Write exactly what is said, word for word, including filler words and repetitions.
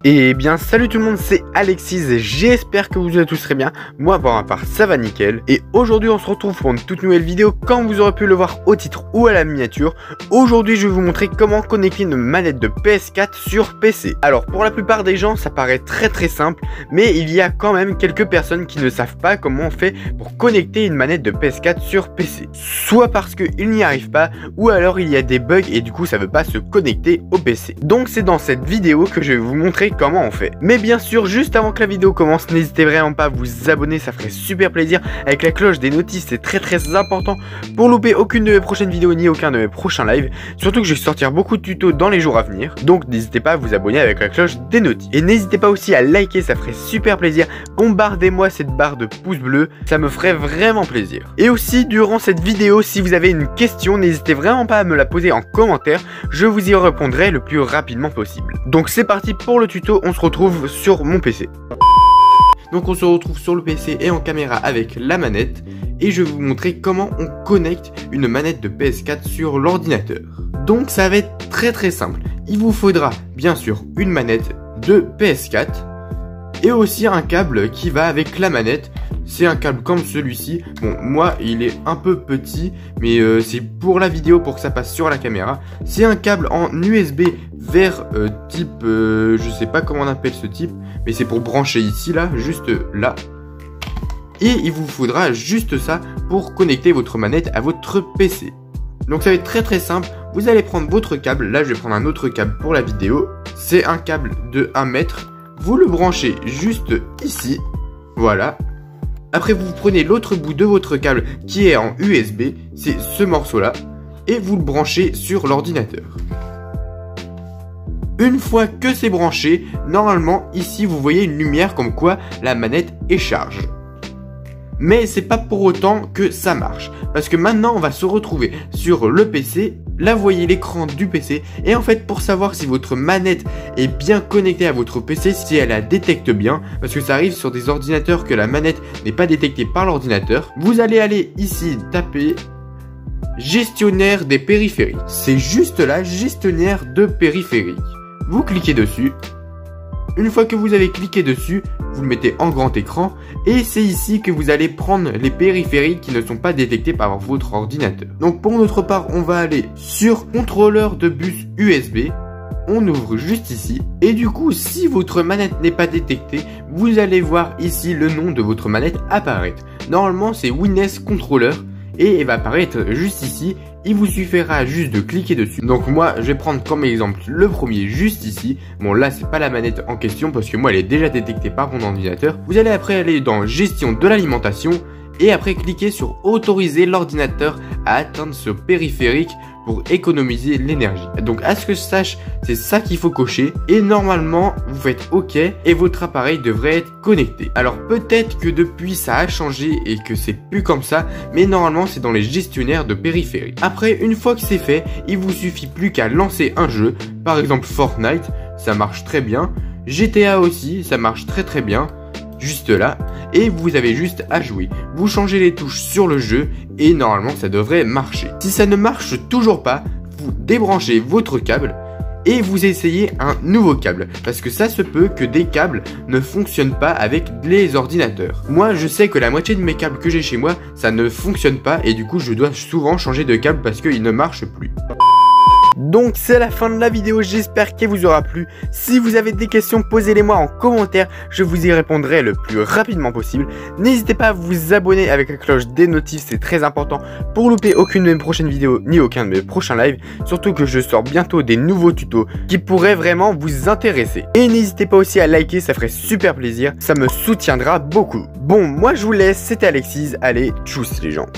Et bien salut tout le monde, c'est Alexis et j'espère que vous allez tous très bien. Moi pour ma part ça va nickel. Et aujourd'hui on se retrouve pour une toute nouvelle vidéo. Comme vous aurez pu le voir au titre ou à la miniature, aujourd'hui je vais vous montrer comment connecter une manette de P S quatre sur P C. Alors pour la plupart des gens ça paraît très très simple, mais il y a quand même quelques personnes qui ne savent pas comment on fait pour connecter une manette de P S quatre sur P C. Soit parce qu'ils n'y arrivent pas, ou alors il y a des bugs et du coup ça ne veut pas se connecter au P C. Donc c'est dans cette vidéo que je vais vous montrer comment on fait. Mais bien sûr, juste avant que la vidéo commence, n'hésitez vraiment pas à vous abonner, ça ferait super plaisir. Avec la cloche des notices, c'est très très important pour louper aucune de mes prochaines vidéos ni aucun de mes prochains lives. Surtout que je vais sortir beaucoup de tutos dans les jours à venir. Donc n'hésitez pas à vous abonner avec la cloche des notices. Et n'hésitez pas aussi à liker, ça ferait super plaisir. Bombardez-moi cette barre de pouces bleus, ça me ferait vraiment plaisir. Et aussi, durant cette vidéo, si vous avez une question, n'hésitez vraiment pas à me la poser en commentaire. Je vous y répondrai le plus rapidement possible. Donc c'est parti pour le tuto, on se retrouve sur mon P C. Donc on se retrouve sur le P C et en caméra avec la manette. Et je vais vous montrer comment on connecte une manette de P S quatre sur l'ordinateur. Donc ça va être très très simple. Il vous faudra bien sûr une manette de P S quatre. Et aussi un câble qui va avec la manette. C'est un câble comme celui-ci. Bon, moi, il est un peu petit, mais euh, c'est pour la vidéo, pour que ça passe sur la caméra. C'est un câble en U S B vers euh, type, euh, je sais pas comment on appelle ce type, mais c'est pour brancher ici, là, juste là. Et il vous faudra juste ça pour connecter votre manette à votre P C. Donc ça va être très très simple. Vous allez prendre votre câble. Là, je vais prendre un autre câble pour la vidéo. C'est un câble de un mètre. Vous le branchez juste ici. Voilà. Après, vous prenez l'autre bout de votre câble qui est en U S B, c'est ce morceau-là, et vous le branchez sur l'ordinateur. Une fois que c'est branché, normalement, ici, vous voyez une lumière comme quoi la manette est charge. Mais c'est pas pour autant que ça marche, parce que maintenant, on va se retrouver sur le P C. Là, vous voyez l'écran du P C. Et en fait, pour savoir si votre manette est bien connectée à votre P C, si elle la détecte bien, parce que ça arrive sur des ordinateurs que la manette n'est pas détectée par l'ordinateur, vous allez aller ici taper gestionnaire des périphériques. C'est juste là, gestionnaire de périphériques. Vous cliquez dessus. Une fois que vous avez cliqué dessus, vous le mettez en grand écran et c'est ici que vous allez prendre les périphériques qui ne sont pas détectés par votre ordinateur. Donc pour notre part, on va aller sur contrôleur de bus U S B. On ouvre juste ici et du coup, si votre manette n'est pas détectée, vous allez voir ici le nom de votre manette apparaître. Normalement, c'est Windows Controller et il va apparaître juste ici. Il vous suffira juste de cliquer dessus. Donc moi, je vais prendre comme exemple le premier juste ici. Bon là, c'est pas la manette en question parce que moi, elle est déjà détectée par mon ordinateur. Vous allez après aller dans gestion de l'alimentation et après cliquer sur autoriser l'ordinateur à atteindre ce périphérique pour économiser l'énergie. Donc à ce que je sache, c'est ça qu'il faut cocher et normalement vous faites OK et votre appareil devrait être connecté. Alors peut-être que depuis ça a changé et que c'est plus comme ça, mais normalement c'est dans les gestionnaires de périphériques. Après, une fois que c'est fait, il vous suffit plus qu'à lancer un jeu, par exemple Fortnite, ça marche très bien, G T A aussi, ça marche très très bien. Juste là, et vous avez juste à jouer. Vous changez les touches sur le jeu et normalement ça devrait marcher. Si ça ne marche toujours pas, vous débranchez votre câble et vous essayez un nouveau câble. Parce que ça se peut que des câbles ne fonctionnent pas avec les ordinateurs. Moi je sais que la moitié de mes câbles que j'ai chez moi, ça ne fonctionne pas et du coup je dois souvent changer de câble parce qu'il ne marche plus. Donc c'est la fin de la vidéo, j'espère qu'elle vous aura plu. Si vous avez des questions, posez-les moi en commentaire, je vous y répondrai le plus rapidement possible. N'hésitez pas à vous abonner avec la cloche des notifs, c'est très important pour louper aucune de mes prochaines vidéos ni aucun de mes prochains lives. Surtout que je sors bientôt des nouveaux tutos qui pourraient vraiment vous intéresser. Et n'hésitez pas aussi à liker, ça ferait super plaisir, ça me soutiendra beaucoup. Bon, moi je vous laisse, c'était Alexis, allez, tchuss les gens.